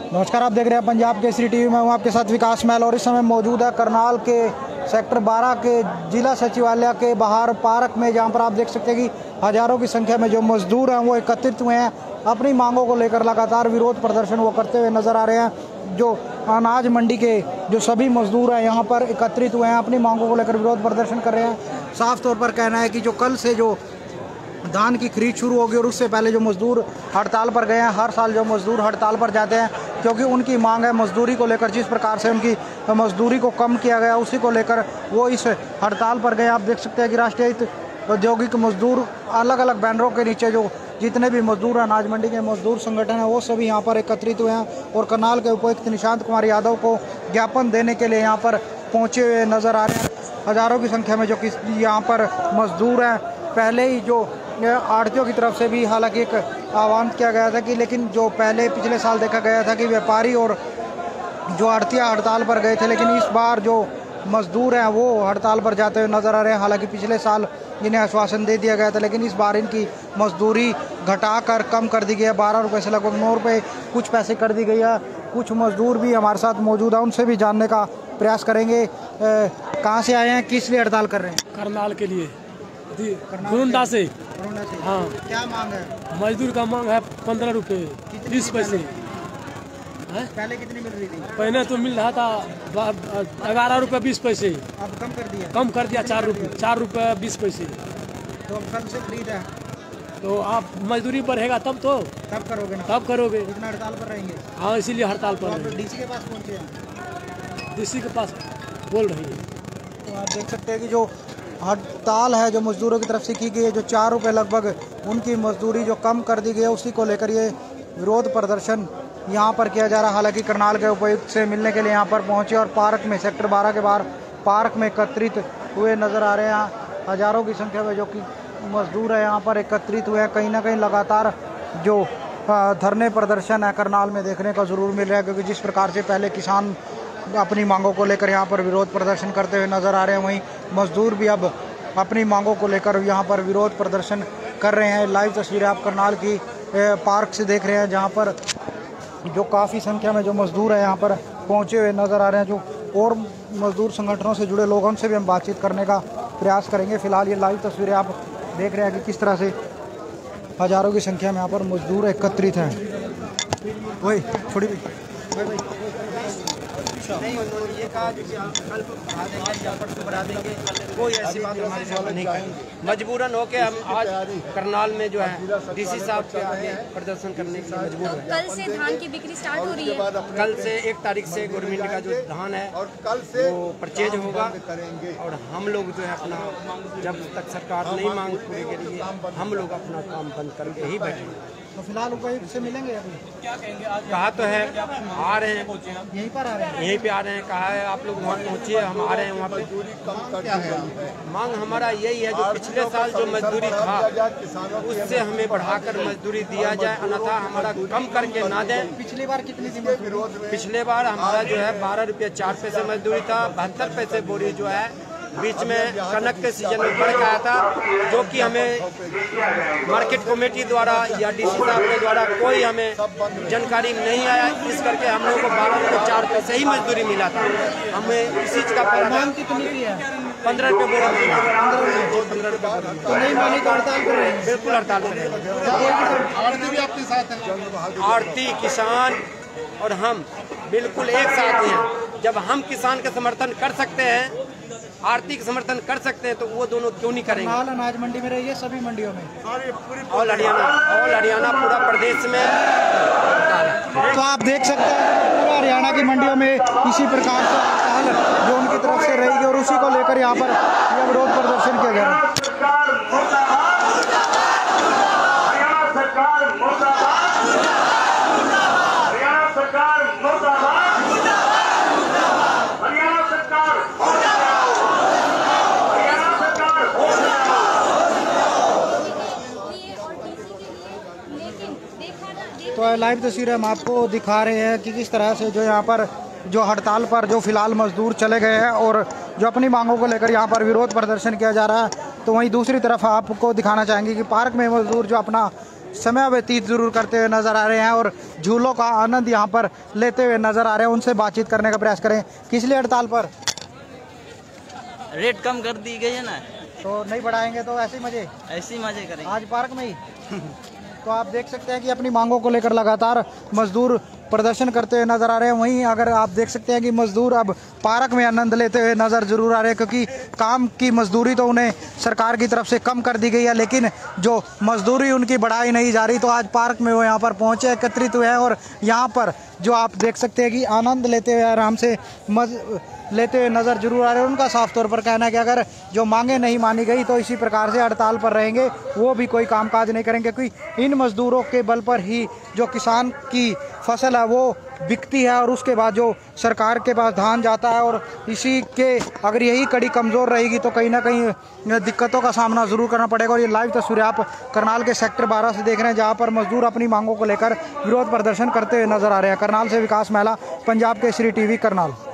नमस्कार, आप देख रहे हैं पंजाब केसरी टीवी। मैं हूं आपके साथ विकास महल और इस समय मौजूद है करनाल के सेक्टर 12 के जिला सचिवालय के बाहर पार्क में, जहां पर आप देख सकते हैं कि हजारों की संख्या में जो मजदूर हैं वो एकत्रित हुए हैं। अपनी मांगों को लेकर लगातार विरोध प्रदर्शन वो करते हुए नजर आ रहे हैं। जो अनाज मंडी के जो सभी मजदूर हैं यहाँ पर एकत्रित हुए हैं, अपनी मांगों को लेकर विरोध प्रदर्शन कर रहे हैं। साफ तौर पर कहना है कि जो कल से जो धान की खरीद शुरू होगी और उससे पहले जो मजदूर हड़ताल पर गए हैं, हर साल जो मजदूर हड़ताल पर जाते हैं क्योंकि उनकी मांग है मजदूरी को लेकर, जिस प्रकार से उनकी मजदूरी को कम किया गया उसी को लेकर वो इस हड़ताल पर गए। आप देख सकते हैं कि राष्ट्रीय औद्योगिक मजदूर अलग अलग बैनरों के नीचे जो जितने भी मजदूर अनाज मंडी के मजदूर संगठन हैं वो सभी यहाँ पर एकत्रित हुए हैं और करनाल के उपायुक्त निशांत कुमार यादव को ज्ञापन देने के लिए यहाँ पर पहुँचे हुए नजर आ रहे हैं। हजारों की संख्या में जो कि यहाँ पर मजदूर हैं, पहले ही जो आढ़तियों की तरफ से भी हालांकि एक आह्वान किया गया था कि, लेकिन जो पहले पिछले साल देखा गया था कि व्यापारी और जो आढ़तियाँ हड़ताल पर गए थे, लेकिन इस बार जो मजदूर हैं वो हड़ताल पर जाते हुए नजर आ रहे हैं। हालांकि पिछले साल इन्हें आश्वासन दे दिया गया था, लेकिन इस बार इनकी मजदूरी घटाकर कम कर दी गई है। 12 रुपये से लगभग 9 रुपये कुछ पैसे कर दी गई है। कुछ मजदूर भी हमारे साथ मौजूद है, उनसे भी जानने का प्रयास करेंगे। कहाँ से आए हैं, किस लिए हड़ताल कर रहे हैं? करनाल के लिए, गोंडा से। हाँ, क्या मांग है? मजदूर का मांग है 15 रुपये 20 पैसे। पहले कितनी मिल रही थी? पहले तो मिल रहा था 11 रुपये 20 पैसे। अब कम कर दिया? कम कर दिया 4 रुपये 20 पैसे। तो अब कल से खरीद है तो आप मजदूरी बढ़ेगा तब तो तब करोगे ना? तब करोगे। इतना हड़ताल पर रहेंगे? हाँ, इसीलिए हड़ताल पर तो डीसी के पास पहुँचे हैं? डीसी के पास बोल रही है। तो आप देख सकते हैं कि जो हड़ताल है जो मजदूरों की तरफ से की गई है, जो 4 रुपये लगभग उनकी मजदूरी जो कम कर दी गई है, उसी को लेकर ये विरोध प्रदर्शन यहाँ पर किया जा रहा है। हालांकि करनाल के उपायुक्त से मिलने के लिए यहाँ पर पहुँचे और पार्क में सेक्टर 12 के बाहर पार्क में एकत्रित हुए नज़र आ रहे हैं। हजारों की संख्या में जो कि मजदूर है यहाँ पर एकत्रित हुए हैं। कहीं ना कहीं लगातार जो धरने प्रदर्शन है करनाल में देखने को ज़रूर मिल रहा है, क्योंकि जिस प्रकार से पहले किसान अपनी मांगों को लेकर यहाँ पर विरोध प्रदर्शन करते हुए नज़र आ रहे हैं, वहीं मजदूर भी अब अपनी मांगों को लेकर यहाँ पर विरोध प्रदर्शन कर रहे हैं। लाइव तस्वीरें आप करनाल की पार्क से देख रहे हैं, जहाँ पर जो काफ़ी संख्या में जो मजदूर है यहाँ पर पहुँचे हुए नज़र आ रहे हैं। जो और मजदूर संगठनों से जुड़े लोगों से भी हम बातचीत करने का प्रयास करेंगे। फिलहाल ये लाइव तस्वीरें आप देख रहे हैं कि किस तरह से हजारों की संख्या में यहाँ पर मजदूर एकत्रित हैं। वही छोड़ी भाई नहीं, उन्होंने ये कहा कि कल बढ़ा देंगे, कोई ऐसी बात हमारे साथ नहीं करेंगे। मजबूरन होके हम आज करनाल में जो है डीसी साहब के आगे प्रदर्शन करने के लिए मजबूर हैं। कल से धान की बिक्री स्टार्ट हो रही है। कल से 1 तारीख से गवर्नमेंट का जो धान है वो परचेज होगा और हम लोग जो है अपना, जब तक सरकार नहीं मांग पूरी करेगी, हम लोग अपना काम बंद करके ही बैठेंगे। तो फिलहाल उपायुक्त से मिलेंगे अभी? कहा तो है, आ रहे हैं, यहीं पर आ रहे हैं? यहीं पे आ रहे हैं। कहा है आप लोग वहाँ पहुँचिए, हम आ रहे हैं वहाँ पे। मांग हमारा यही है, जो पिछले साल जो मजदूरी था उससे हमें बढ़ाकर मजदूरी दिया जाए, अन्यथा हमारा कम करके ना दें। पिछली बार कितनी थी मजदूरी? पिछले बार हमारा जो है 12 रुपये 4 पैसे मजदूरी था। 72 पैसे बोरी जो है बीच में कनक के सीजन में बढ़ गया था, जो कि हमें मार्केट कमेटी द्वारा या डीसी साहब के द्वारा कोई हमें जानकारी नहीं आया। इस करके हम लोगों को 12 रुपये 4 पैसे ही मजदूरी मिला था। हमें इसी चीज़ का मांग कितनी की है? 15 रुपये बोरा मिला। 15 रुपये तो नहीं मानी तो हड़ताल कर रहे हैं? बिल्कुल हड़ताल करेंगे। आढ़ती भी आपके साथ है? आढ़ती, किसान और हम बिल्कुल एक साथ हैं। जब हम किसान का समर्थन कर सकते हैं, आर्थिक समर्थन कर सकते हैं, तो वो दोनों क्यों नहीं करेंगे? करनाल अनाज मंडी में रही है, सभी मंडियों में, ऑल हरियाणा पूरा प्रदेश में। तो आप देख सकते हैं पूरा हरियाणा की मंडियों में इसी प्रकार से हड़ताल जो उनकी तरफ से रहेगी और उसी को लेकर यहाँ पर यह विरोध प्रदर्शन किया गया है। तो लाइव तस्वीरें हम आपको दिखा रहे हैं कि किस तरह से जो यहाँ पर जो हड़ताल पर जो फिलहाल मजदूर चले गए हैं और जो अपनी मांगों को लेकर यहाँ पर विरोध प्रदर्शन किया जा रहा है। तो वहीं दूसरी तरफ आपको दिखाना चाहेंगे कि पार्क में मजदूर जो अपना समय व्यतीत जरूर करते हुए नजर आ रहे हैं और झूलों का आनंद यहाँ पर लेते हुए नजर आ रहे हैं। उनसे बातचीत करने का प्रयास करें। किस लिए हड़ताल पर? रेट कम कर दी गई है ना, तो नहीं बढ़ाएंगे तो ऐसे ही मजे, ऐसे ही मजे करेंगे आज पार्क में ही। तो आप देख सकते हैं कि अपनी मांगों को लेकर लगातार मजदूर प्रदर्शन करते हुए नजर आ रहे हैं। वहीं अगर आप देख सकते हैं कि मजदूर अब पार्क में आनंद लेते हुए नजर जरूर आ रहे हैं, क्योंकि काम की मजदूरी तो उन्हें सरकार की तरफ से कम कर दी गई है, लेकिन जो मजदूरी उनकी बढ़ाई नहीं जा रही। तो आज पार्क में वो यहाँ पर पहुँचे, एकत्रित हुए हैं और यहाँ पर जो आप देख सकते हैं कि आनंद लेते हुए आराम से लेते हुए नज़र जरूर आ रहे हैं। उनका साफ तौर पर कहना है कि अगर जो मांगे नहीं मानी गई तो इसी प्रकार से हड़ताल पर रहेंगे, वो भी कोई कामकाज नहीं करेंगे, क्योंकि इन मजदूरों के बल पर ही जो किसान की फसल है वो बिकती है और उसके बाद जो सरकार के पास धान जाता है। और इसी के अगर यही कड़ी कमज़ोर रहेगी तो कहीं ना कहीं दिक्कतों का सामना ज़रूर करना पड़ेगा। और ये लाइव तस्वीरें आप करनाल के सेक्टर 12 से देख रहे हैं, जहाँ पर मजदूर अपनी मांगों को लेकर विरोध प्रदर्शन करते हुए नजर आ रहे हैं। करनाल से विकास महला, पंजाब केसरी टीवी, करनाल।